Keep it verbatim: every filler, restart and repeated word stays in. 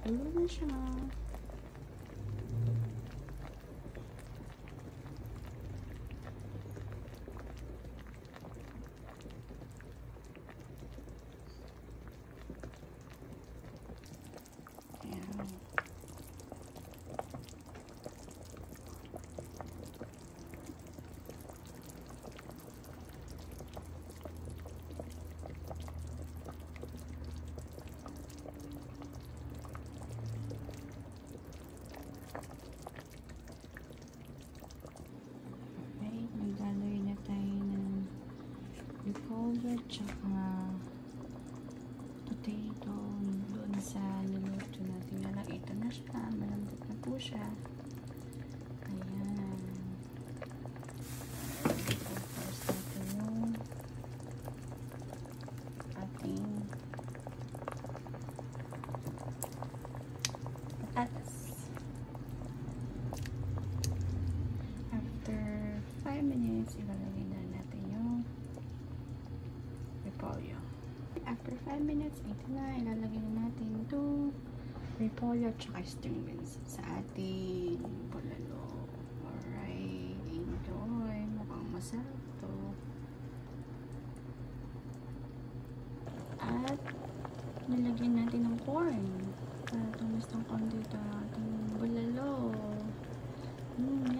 Tulo na siya. Nagdaloy na tayo ng repolyo tsaka potato doon sa niluto natin. Na lang, ito na siya. Malambot na po siya. Ayan. Tapos natin yung ating patatas. five minutes, ilalagay na natin yung repolyo. After five minutes, ito na, ilalagay na natin itong repolyo at saka string beans sa ating bulalo. Alright, enjoy. Mukhang masarap to. At nilagyan natin ng corn para tumis ng konti ito ating bulalo. Mm.